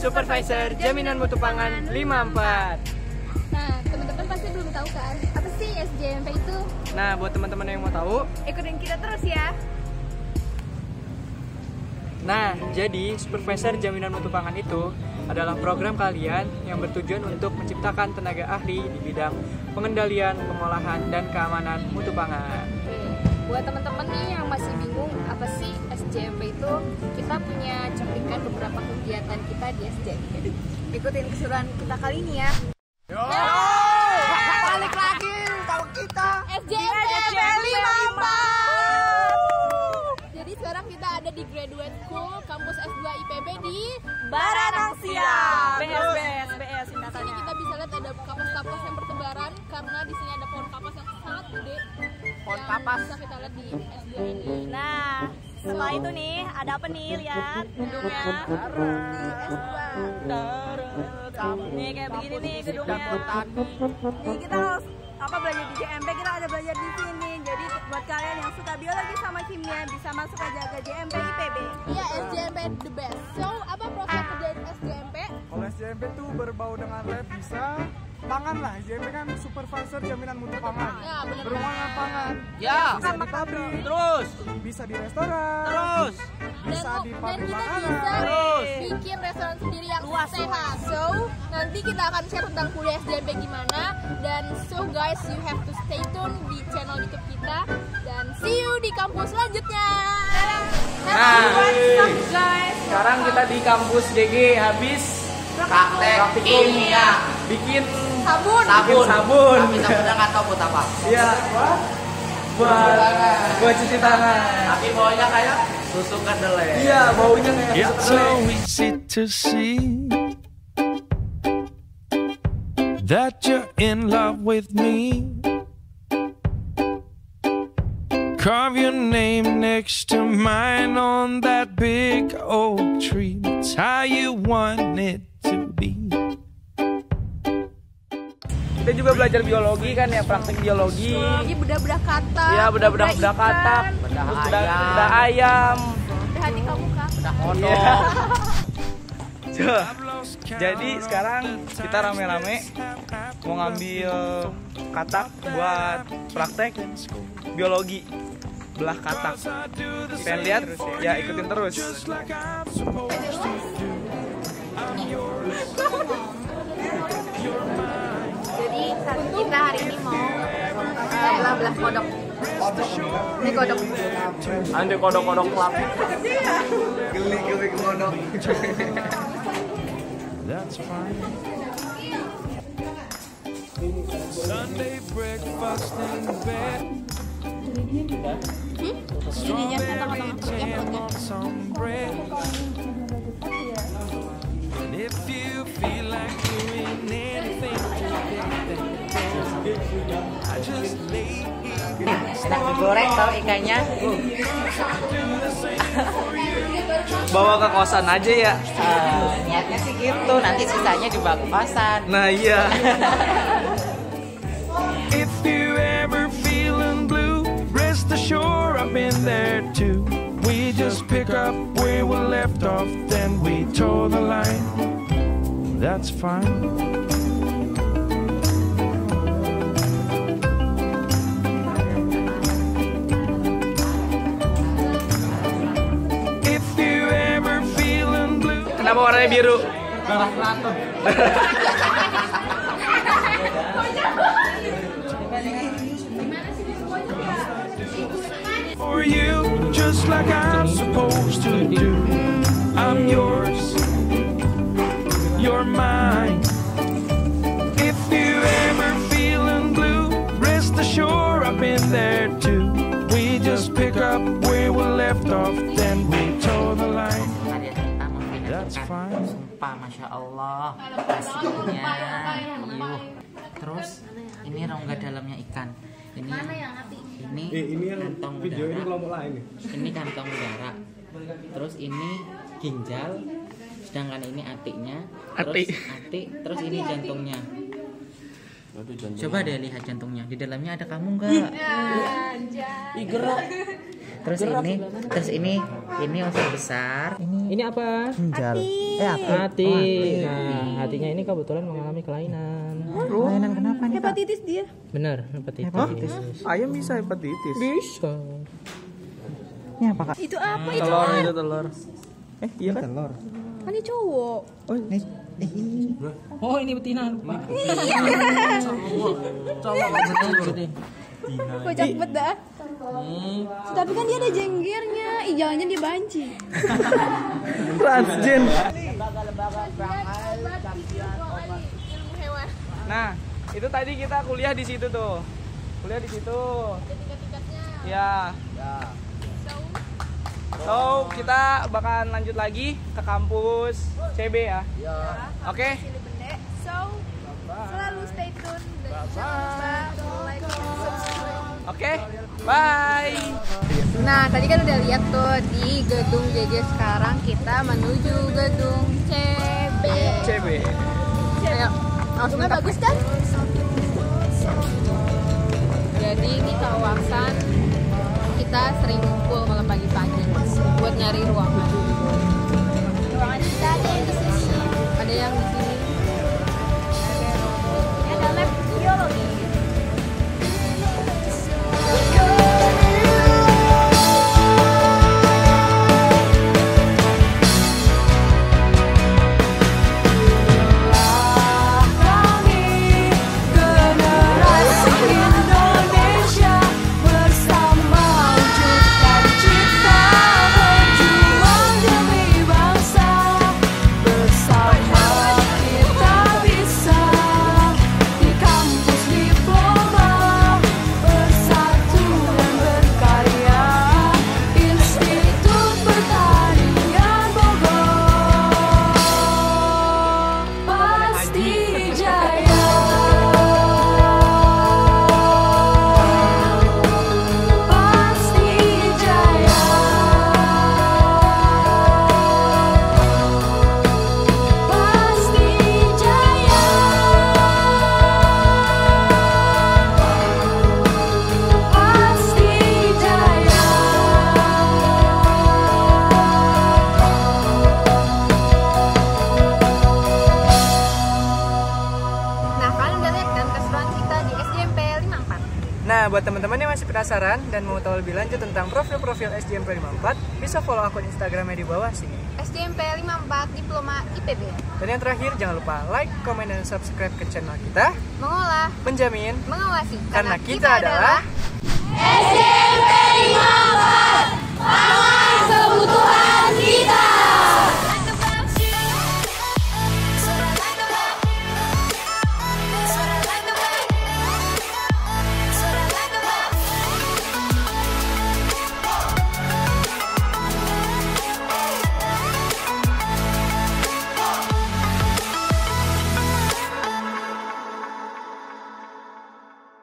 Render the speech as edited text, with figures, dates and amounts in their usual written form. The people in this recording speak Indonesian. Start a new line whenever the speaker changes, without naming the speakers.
Supervisor Jaminan Mutu Pangan 54.
Nah, teman-teman pasti belum tahu kan, apa sih SJMP itu?
Nah, buat teman-teman yang mau tahu,
ikutin kita terus ya.
nah, jadi Supervisor Jaminan Mutu Pangan itu adalah program kalian yang bertujuan untuk menciptakan tenaga ahli di bidang pengendalian, pengolahan, dan keamanan mutu pangan.
Buat teman-teman nih yang masih bingung apa sih SJMP itu, kita punya cuplikan beberapa kegiatan kita di SJMP. Ikutin keseruan kita kali ini ya.
Balik lagi sama kita
SJMP 54. Jadi sekarang kita ada di Graduate School Kampus S2 IPB di
Baranang Siang.
BS di sini kita bisa lihat ada kapas-kapas yang bertebaran karena di sini ada pohon kapas yang sangat gede.
Pohon
yang
kapas.
bisa kita lihat di S2 ini.
Nah, setelah itu nih, ada apa nih? Lihat gedungnya. Nih kayak begini nih gedungnya. Nih kita harus belajar di JMP, kita ada belajar di sini. Jadi buat kalian yang suka biologi sama kimia bisa masuk aja ke JMP IPB.
Iya, SJMP the best. So, apa proses kerjaan SJMP?
Kalau SJMP tuh berbau dengan lab bisa pangan lah. SJMP kan Supervisor Jaminan Mutu Pangan.
Ya, benar.
Berhubungan dengan pangan.
Ya.
Bisa di pabrik,
Terus.
bisa di restoran,
Terus.
bisa di
Dan
pabrik
kita
makanan.
bisa
Terus.
bikin restoran sendiri yang sehat. So, nanti kita akan share tentang kuliah SJMP gimana. Dan so guys, you have to stay tune di channel YouTube kita. Dan see you di kampus selanjutnya.
Nah,
Guys,
sekarang kita di kampus DG habis
Praktek kimia.
bikin
sabun.
sabun.
Tapi sabunnya nggak tahu buat apa.
Iya, buat cuci tangan.
Tapi baunya kayak susu kedelai.
Iya, baunya kayak
It's
susu
so
kedelai.
easy to see that you're in love with me. Carve your name next to mine on that big oak tree. It's how you want it to be.
Kita juga belajar biologi kan ya, praktek biologi.
Lagi bedah-bedah kata.
Iya, bedah kata,
Bedah
terus
ayam.
bedah ayam.
Bedah hati kamu kak.
Udah
Iya.
kodok.
Jadi sekarang kita rame-rame mau ngambil katak buat praktek biologi, belah katak. Pengen lihat? Ya ikutin terus.
Jadi kita hari ini mau belah kodok. Ini kodok.
Nanti kodok-kodok klap.
Geli-geli kodok.
That's fine. Sunday breakfast in bed. Strawberry jam on some bread. And if you feel like doing anything today, I just lay here.
Enak digoreng tau ikannya.
Bawa ke kosan aja ya.
Niatnya sih gitu. Nanti sisanya dibawa ke kosan.
Nah iya.
If you ever feeling blue, rest assured I've been there too. We just pick up where we left off, then we toe the line. That's fine. If you ever feeling blue.
Kenapa warnanya biru?
For you, just like I'm supposed to do. I'm yours, you're mine. If you ever feeling blue, rest assured I've been there too. We just pick up where we left off, then we toe the line.
Karya kita
That's fine.
Sumpah, Masya Allah. Hasilnya. Yuh. Terus ini rongga dalamnya ikan. Ini
Ini yang
kantong
video ini
udara.
kelompok lain nih.
Ini kantong udara. Terus ini ginjal. Sedangkan ini atiknya. Terus ini jantungnya. Coba deh lihat jantungnya. Di dalamnya ada kamu nggak? Ih, gerak. Terus ini unsur besar.
Ini apa?
Ginjal. Hati. Nah, hatinya ini kebetulan mengalami kelainan.
Kelainan kenapa nih, Kak?
Hepatitis dia.
Benar, hepatitis.
Ayam bisa hepatitis.
Bisa.
Ini apa, Kak?
Itu apa itu?
Telur itu telur. Iya kan?
Telur.
Kan ini cowok.
Oh, ini
Oh, ini betina.
Kocak banget dah. Tapi kan dia ada jenggernya. Ih, jangan-jangan dia banci.
Transgen.
Ilmu hewan.
Nah, itu tadi kita kuliah di situ tuh. Kuliah di situ.
Ada tingkat-tingkatnya.
Ya. So, kita bakalan lanjut lagi ke kampus CB ya. Oke.
So, selalu stay tune dan jangan lupa like dan subscribe.
Oke. Bye.
Nah, tadi kan udah lihat tuh di gedung JJ, sekarang kita menuju gedung CB.
CB.
Ayo, langsungnya bagus kan? Jadi ini kawasan kita sering ngumpul malam pagi-pagi buat nyari ruangan. Ruangan kita ada yang di sini. Ada yang di sini. Ada lab biologi.
Nah, buat teman-teman yang masih penasaran dan mau tahu lebih lanjut tentang profil-profil SJMP 54, bisa follow akun Instagramnya di bawah sini.
SJMP 54 Diploma IPB.
Dan yang terakhir, jangan lupa like, komen, dan subscribe ke channel kita.
Mengolah,
Menjamin,
mengawasi,
karena kita adalah
SJMP 54. Pangan Kebutuhan